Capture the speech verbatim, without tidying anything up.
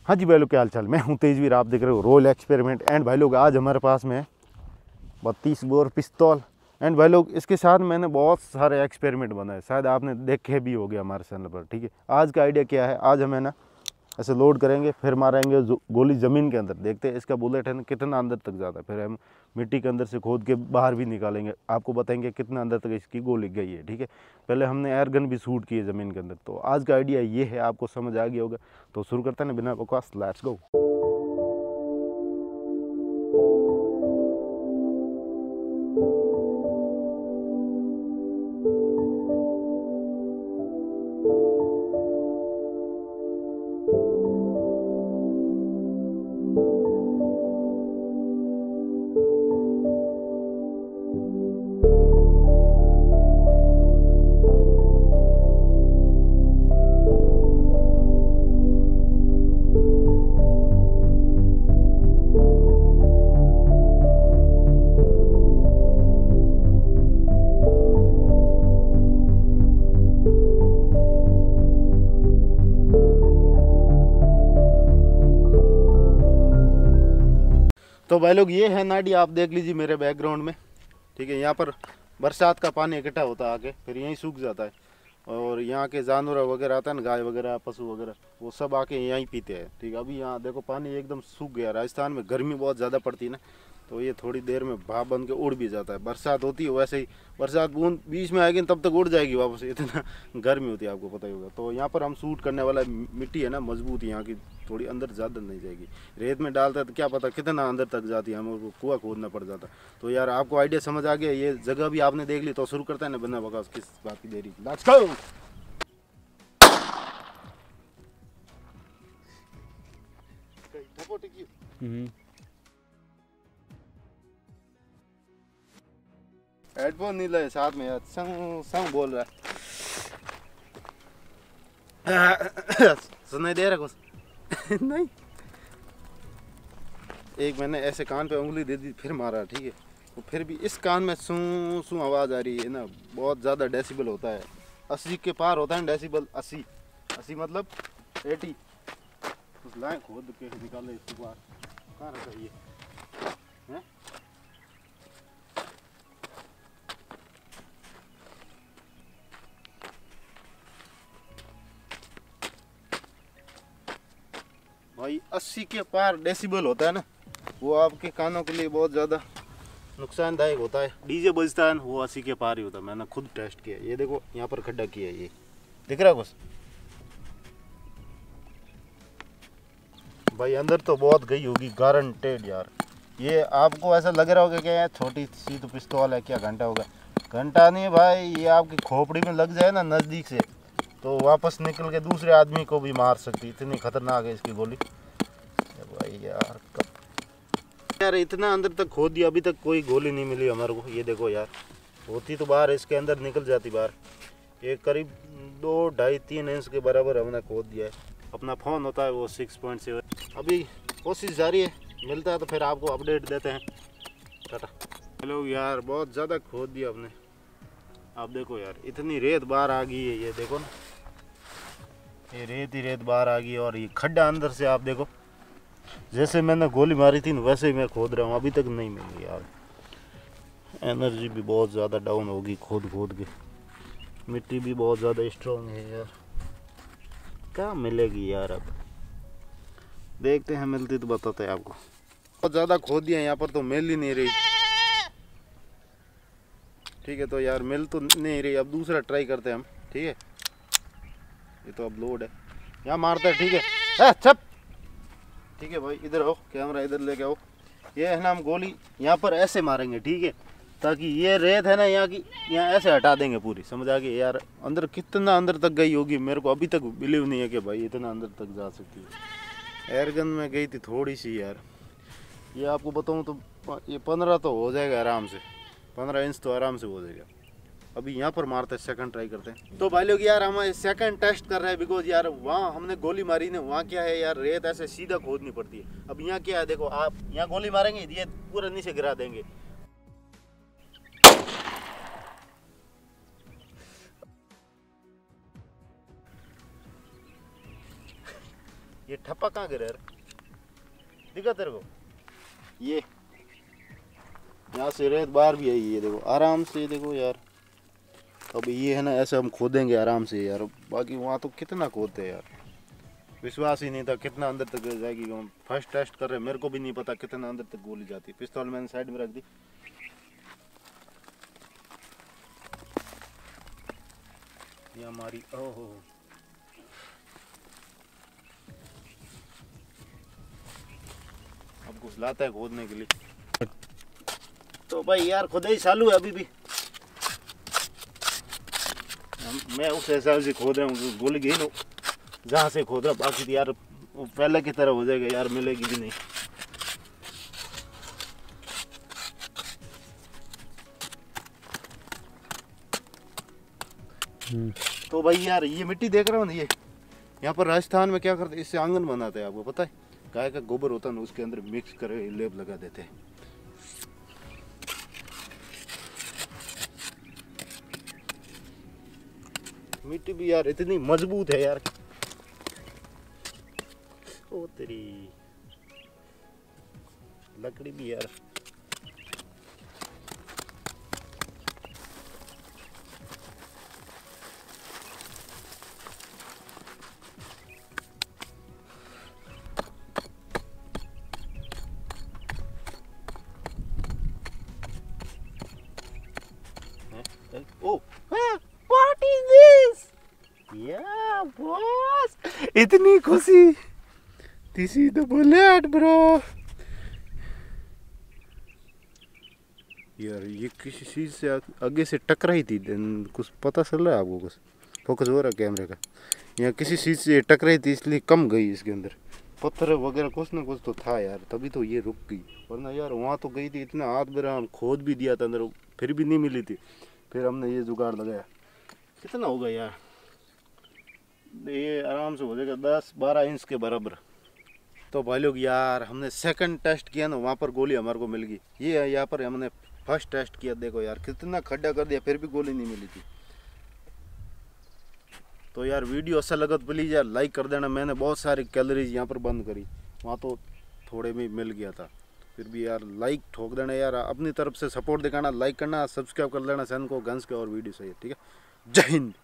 हाँ जी भाई लोग, क्या हाल चाल। मैं हूँ तेजवीर, आप देख रहे हो रोल एक्सपेरिमेंट। एंड भाई लोग आज हमारे पास में बत्तीस बोर पिस्तौल। एंड भाई लोग इसके साथ मैंने बहुत सारे एक्सपेरिमेंट बनाए, शायद आपने देखे भी हो गया हमारे चैनल पर। ठीक है, आज का आइडिया क्या है, आज हमें ना ऐसे लोड करेंगे, फिर मारेंगे गोली ज़मीन के अंदर, देखते हैं इसका बुलेट है ना कितना अंदर तक जाता है। फिर हम मिट्टी के अंदर से खोद के बाहर भी निकालेंगे, आपको बताएंगे कितना अंदर तक इसकी गोली गई है। ठीक है, पहले हमने एयर गन भी शूट की है ज़मीन के अंदर। तो आज का आइडिया ये है, आपको समझ आ गया होगा। तो शुरू करते हैं ना बिना बकवास, लेट्स गो। तो भाई लोग ये है नाडी, आप देख लीजिए मेरे बैकग्राउंड में। ठीक है, यहाँ पर बरसात का पानी इकट्ठा होता है आके, फिर यहीं सूख जाता है। और यहाँ के जानवर वगैरह आता है ना, गाय वगैरह पशु वगैरह, वो सब आके यहीं पीते हैं। ठीक है, अभी यहाँ देखो पानी एकदम सूख गया। राजस्थान में गर्मी बहुत ज़्यादा पड़ती है ना, तो ये थोड़ी देर में भाप बन के उड़ भी जाता है। बरसात होती है वैसे ही, बरसात बूंद बीच में आएगी तब तक उड़ जाएगी वापस, इतना गर्मी होती है, आपको पता ही होगा। तो यहाँ पर हम शूट करने वाला मिट्टी है ना मजबूत, यहाँ की थोड़ी अंदर ज़्यादा नहीं जाएगी। रेत में डालता है तो क्या पता कितना अंदर तक जाती है, हमें कुआं खोदना पड़ जाता। तो यार आपको आइडिया समझ आ गया, ये जगह भी आपने देख ली। तो शुरू करता है ना बिना बकवास, किस बात की देरी, लेट्स गो। हेडफोन नहीं लाए साथ में यार, संग संग बोल रहा है। सुनाई दे रहा कुछ? नहीं, एक मैंने ऐसे कान पे उंगली दे दी, फिर मारा। ठीक है, तो फिर भी इस कान में सू सू आवाज़ आ रही है ना, बहुत ज़्यादा डेसिबल होता है। अस्सी के पार होता है डेसिबल, अस्सी अस्सी मतलब एटी। उस लाइन खोद के निकाले इसके बाहर, कहाँ रखा ये है? भाई अस्सी के पार डेसिबल होता है ना, वो आपके कानों के लिए बहुत ज़्यादा नुकसानदायक होता है। डीजे बजता है वो अस्सी के पार ही होता है, मैंने खुद टेस्ट किया। ये देखो यहाँ पर खड्डा किया है, ये दिख रहा है कुछ? भाई अंदर तो बहुत गई होगी गारंटेड यार। ये आपको ऐसा लग रहा होगा कि यार छोटी सी तो पिस्तौल है, क्या घंटा होगा? घंटा नहीं भाई, ये आपकी खोपड़ी में लग जाए ना नज़दीक से, तो वापस निकल के दूसरे आदमी को भी मार सकती, इतनी खतरनाक है इसकी गोली। भाई यार यार इतना अंदर तक खोद दिया, अभी तक कोई गोली नहीं मिली हमारे को। ये देखो यार, होती तो बाहर इसके अंदर निकल जाती बाहर। ये करीब दो ढाई तीन इंच के बराबर हमने खोद दिया है। अपना फ़ोन होता है वो सिक्स पॉइंट सेवन। अभी कोशिश जारी है, मिलता है तो फिर आपको अपडेट देते हैं। टाटा। हेलो यार, बहुत ज़्यादा खोद दिया हमने। आप देखो यार, इतनी रेत बाहर आ गई है, ये देखो ना, ये रेत ही रेत बाहर आ गई। और ये खड्डा अंदर से आप देखो, जैसे मैंने गोली मारी थी वैसे ही मैं खोद रहा हूँ, अभी तक नहीं मिली यार। एनर्जी भी बहुत ज़्यादा डाउन होगी खोद खोद के। मिट्टी भी बहुत ज़्यादा स्ट्रॉन्ग है यार, क्या मिलेगी यार? अब देखते हैं, मिलती तो बताते हैं आपको। बहुत ज़्यादा खोद दिया यहाँ पर, तो मिल ही नहीं रही। ठीक है, तो यार मिल तो नहीं रही, अब दूसरा ट्राई करते हैं हम। ठीक है, ये तो अब लोड है, यहाँ मारते हैं। ठीक है, चप। ठीक है भाई, इधर आओ, कैमरा इधर लेके आओ। ये है ना, हम गोली यहाँ पर ऐसे मारेंगे, ठीक है, ताकि ये रेत है ना यहाँ की, यहाँ ऐसे हटा देंगे पूरी। समझ आ गई यार? अंदर कितना अंदर तक गई होगी, मेरे को अभी तक बिलीव नहीं है कि भाई इतना अंदर तक जा सकती है। एयरगन में गई थी थोड़ी सी यार, ये आपको बताऊँ तो ये पंद्रह तो हो जाएगा आराम से, पंद्रह इंच तो आराम से हो जाएगा। अभी यहाँ पर मारते हैं, सेकंड ट्राई करते हैं। तो भाई लोग यार हम सेकंड टेस्ट कर रहे हैं, बिकॉज यार वहाँ हमने गोली मारी ना, वहाँ क्या है यार, रेत ऐसे सीधा खोदनी पड़ती है। अब यहाँ क्या है, देखो आप यहाँ गोली मारेंगे, ये पूरा नीचे गिरा देंगे। ये ठप्पा कहाँ गिरा यार, दिखा तेरे को? ये यहाँ से रेत बाहर भी आई, ये देखो आराम से, देखो यार। अब ये है ना, ऐसे हम खोदेंगे आराम से यार, बाकी वहाँ तो कितना खोदते हैं यार, विश्वास ही नहीं था कितना अंदर तक जाएगी। हम फर्स्ट टेस्ट कर रहे हैं, मेरे को भी नहीं पता कितना अंदर तक गोली जाती। पिस्तौल मैंने साइड में रख दी। ये हमारी ओहो, अब कुछ लाता है खोदने के लिए। तो भाई यार खुदाई चालू है अभी भी, मैं उस हिसाब से खोद रहा हूँ, गोली गई ना जहाँ से खोद रहा, बाकी तो यार वो पहले की तरह हो जाएगा यार, मिलेगी भी नहीं। तो भाई यार ये मिट्टी देख रहा हूँ ना, ये यहाँ पर राजस्थान में क्या करते हैं, इससे आंगन बनाते हैं, आपको पता है? गाय का गोबर होता है ना, उसके अंदर मिक्स करके लेप लगा देते हैं। मिट्टी भी यार इतनी मजबूत है यार, ओ तेरी लकड़ी भी यार। Oh what is this? या बॉस, इतनी खुशी, this is the bullet bro. यार ये किसी चीज से आगे से टकराई थी, कुछ पता चल रहा है आपको? कुछ फोकस हो रहा है कैमरे का? यहाँ किसी चीज से टकराई थी इसलिए कम गई इसके अंदर, पत्थर वगैरह कुछ ना कुछ तो था यार, तभी तो ये रुक गई। वरना यार वहाँ तो गई थी, इतना हाथ मेरा खोद भी दिया था अंदर, फिर भी नहीं मिली थी। फिर हमने ये जुगाड़ लगाया। कितना होगा यार, ये आराम से हो जाएगा दस बारह इंच के बराबर। तो भाई लोग यार हमने सेकंड टेस्ट किया ना, वहाँ पर गोली हमारे को मिल गई। ये यहाँ पर हमने फर्स्ट टेस्ट किया, देखो यार कितना खड्डा कर दिया, फिर भी गोली नहीं मिली थी। तो यार वीडियो अच्छा लगा तो प्लीज़ यार लाइक कर देना। मैंने बहुत सारी कैलोरीज यहाँ पर बंद करी, वहाँ तो थोड़े में मिल गया था, फिर भी यार लाइक ठोक देना यार, अपनी तरफ से सपोर्ट दिखाना, लाइक करना, सब्सक्राइब कर लेना चैनल को, गन्स के और वीडियो सही है, ठीक है। जय हिंद।